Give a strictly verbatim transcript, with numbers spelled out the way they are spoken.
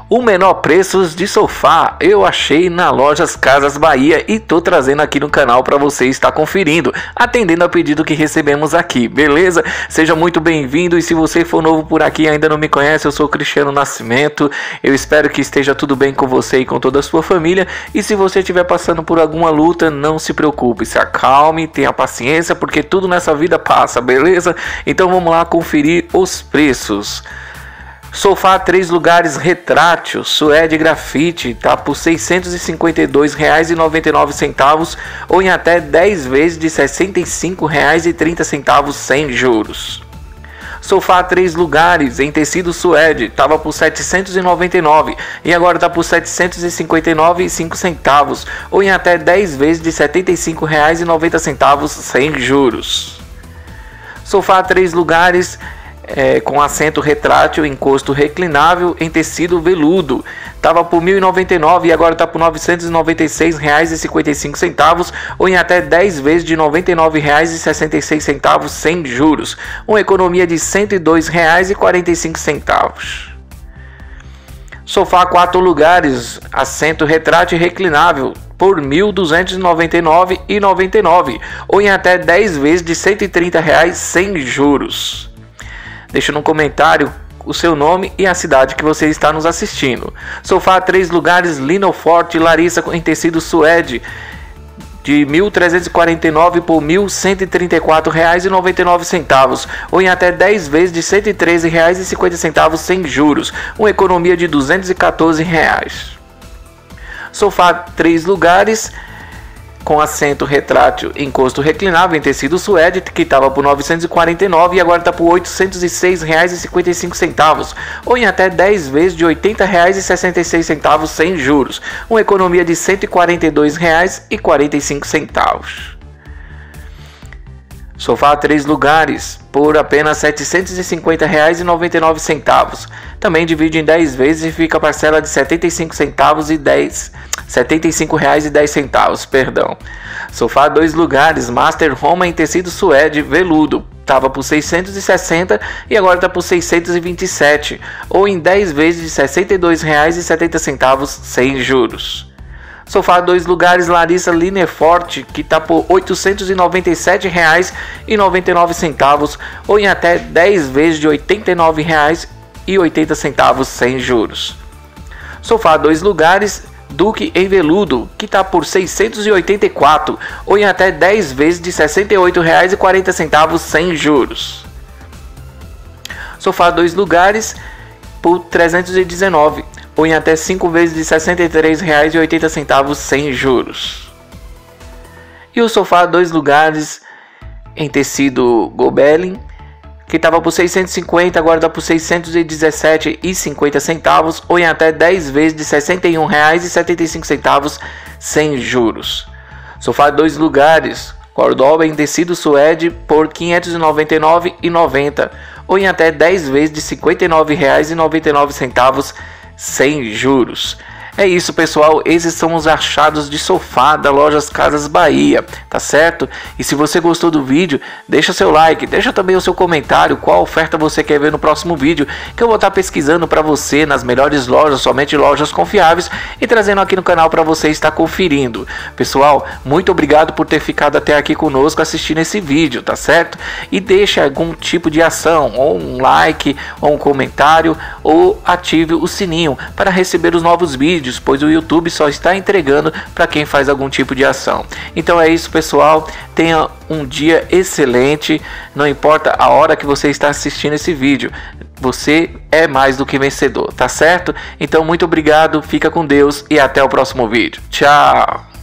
O menor preços de sofá eu achei na Lojas Casas Bahia e tô trazendo aqui no canal para você estar conferindo, atendendo ao pedido que recebemos aqui, beleza? Seja muito bem-vindo e se você for novo por aqui e ainda não me conhece, eu sou Cristiano Nascimento. Eu espero que esteja tudo bem com você e com toda a sua família, e se você estiver passando por alguma luta, não se preocupe, se acalme, tenha paciência, porque tudo nessa vida passa, beleza? Então vamos lá conferir os preços. Sofá três lugares retrátil suede grafite tá por seiscentos e cinquenta e dois reais e noventa e nove centavos ou em até dez vezes de sessenta e cinco reais e trinta centavos sem juros. Sofá três lugares em tecido suede estava por setecentos e noventa e nove reais e agora está por setecentos e cinquenta e nove reais e cinco centavos ou em até dez vezes de setenta e cinco reais e noventa centavos sem juros. Sofá três lugares É, com assento retrátil, encosto reclinável em tecido veludo, estava por mil e noventa e nove reais e agora está por novecentos e noventa e seis reais e cinquenta e cinco centavos ou em até dez vezes de noventa e nove reais e sessenta e seis centavos sem juros, uma economia de cento e dois reais e quarenta e cinco centavos. Sofá quatro lugares, assento retrátil reclinável por mil duzentos e noventa e nove reais e noventa e nove centavos ou em até dez vezes de cento e trinta reais sem juros. Deixa no comentário o seu nome e a cidade que você está nos assistindo. Sofá três lugares Linoforte Larissa em tecido suede de mil trezentos e quarenta e nove reais por mil cento e trinta e quatro reais e noventa e nove centavos ou em até dez vezes de cento e treze reais e cinquenta centavos sem juros, uma economia de duzentos e quatorze reais. Sofá três lugares com assento retrátil encosto reclinável em tecido suede que estava por novecentos e quarenta e nove reais e agora está por oitocentos e seis reais e cinquenta e cinco centavos ou em até dez vezes de oitenta reais e sessenta e seis centavos sem juros, uma economia de cento e quarenta e dois reais e quarenta e cinco centavos. Sofá três lugares por apenas setecentos e cinquenta reais e noventa e nove centavos. Também divide em dez vezes e fica a parcela de setenta e cinco centavos e dez, setenta e cinco reais e dez centavos, perdão. Sofá dois lugares Master Home em tecido suede veludo estava por seiscentos e sessenta e agora está por seiscentos e vinte e sete ou em dez vezes de sessenta e dois reais e setenta centavos sem juros. Sofá dois lugares Larissa Linoforte que está por oitocentos e noventa e sete reais e noventa e nove centavos ou em até dez vezes de oitenta e nove reais e oitenta centavos sem juros. Sofá dois lugares Duque em veludo que está por seiscentos e oitenta e quatro ou em até dez vezes de sessenta e oito reais e quarenta centavos sem juros. Sofá dois lugares por trezentos e dezenove reais ou em até cinco vezes de sessenta e três reais e oitenta centavos sem juros. E o sofá dois lugares em tecido Gobelin, que estava por seiscentos e cinquenta, agora está por seiscentos e dezessete reais e cinquenta centavos ou em até dez vezes de sessenta e um reais e setenta e cinco centavos sem juros. Sofá dois lugares Cordoba em tecido suede por quinhentos e noventa e nove reais e noventa centavos ou em até dez vezes de cinquenta e nove reais e noventa e nove centavos sem juros. É isso, pessoal, esses são os achados de sofá da Lojas Casas Bahia, tá certo? E se você gostou do vídeo, deixa seu like, deixa também o seu comentário, qual oferta você quer ver no próximo vídeo, que eu vou estar pesquisando para você nas melhores lojas, somente lojas confiáveis, e trazendo aqui no canal para você estar conferindo. Pessoal, muito obrigado por ter ficado até aqui conosco assistindo esse vídeo, tá certo? E deixe algum tipo de ação, ou um like, ou um comentário, ou ative o sininho para receber os novos vídeos, pois o YouTube só está entregando para quem faz algum tipo de ação. Então é isso, pessoal, tenha um dia excelente, não importa a hora que você está assistindo esse vídeo, você é mais do que vencedor, tá certo? Então muito obrigado, fica com Deus e até o próximo vídeo. Tchau!